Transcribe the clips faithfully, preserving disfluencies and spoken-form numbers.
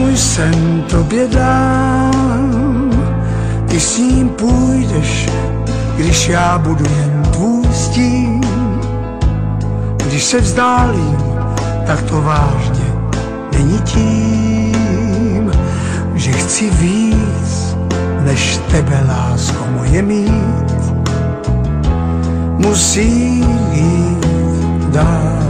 Můj sen tobě dám, ty s ním půjdeš, když já budu jen tvůj stín. Když se vzdálím, tak to vážně není tím, že chci víc, než tebe, lásko moje mít. Musím jít dál.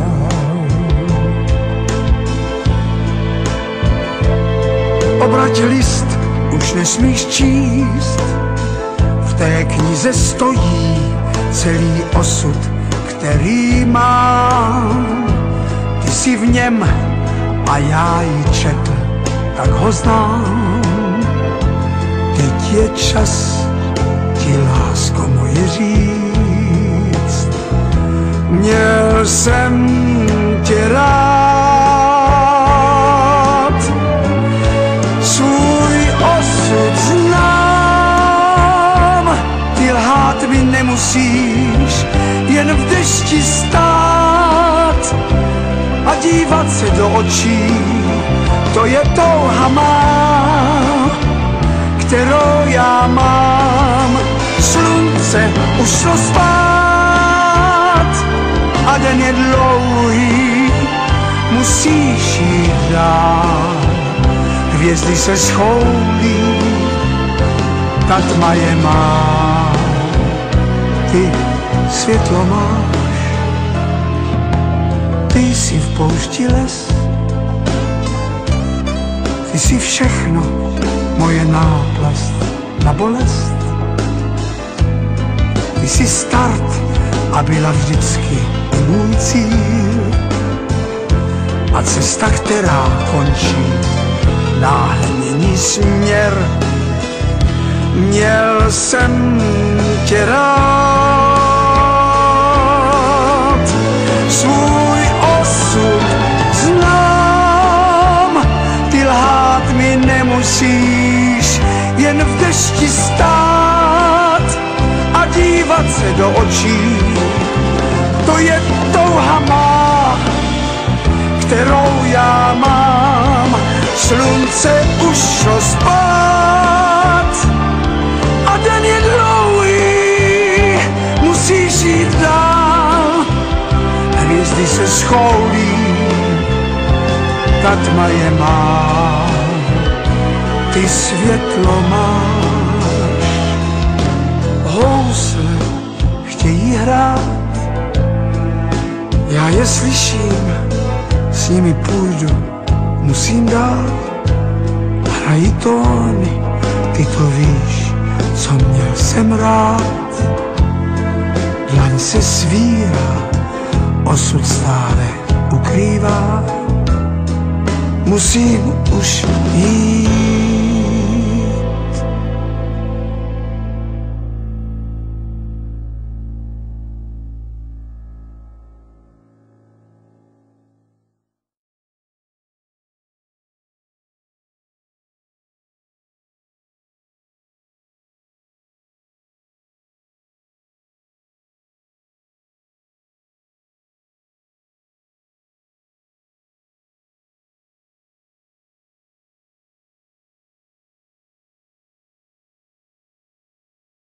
Obrať list, už nesmíš číst, v té knize stojí celý osud, který mám. Ty jsi v něm a já ji četl, tak ho znám. Teď je čas ti, lásko moje, říct, měl jsem tě rád. Svůj osud znám, ty lhát mi nemusíš, jen v dešti stát a dívat se do očí, to je touha má, kterou já mám. Slunce už šlo spát a den je dlouhý, musíš jít dál. Hvězdy se schoulí, ta tma je má, ty světlo máš. Ty jsi v poušti les, ty jsi všechno, moje náplast na bolest. Ty jsi start a byla vždycky i můj cíl. A cesta, která končí, náhle mění směr. Měl jsem tě rád. Svůj osud znám, ty lhát mi nemusíš, jen v dešti stát a dívat se do očí, to je touha má, kterou já mám. Slunce už šlo spát a den je dlouhý, musíš jít dál. Hvězdy se schoulí, ta tma je má, ty světlo máš. Housle chtějí hrát, já je slyším, s nimi půjdu, musím dát. Hrají tóny, ty to víš, co měl jsem rád. Dlaň se svírá, osud stále ukrývá. Musím už jít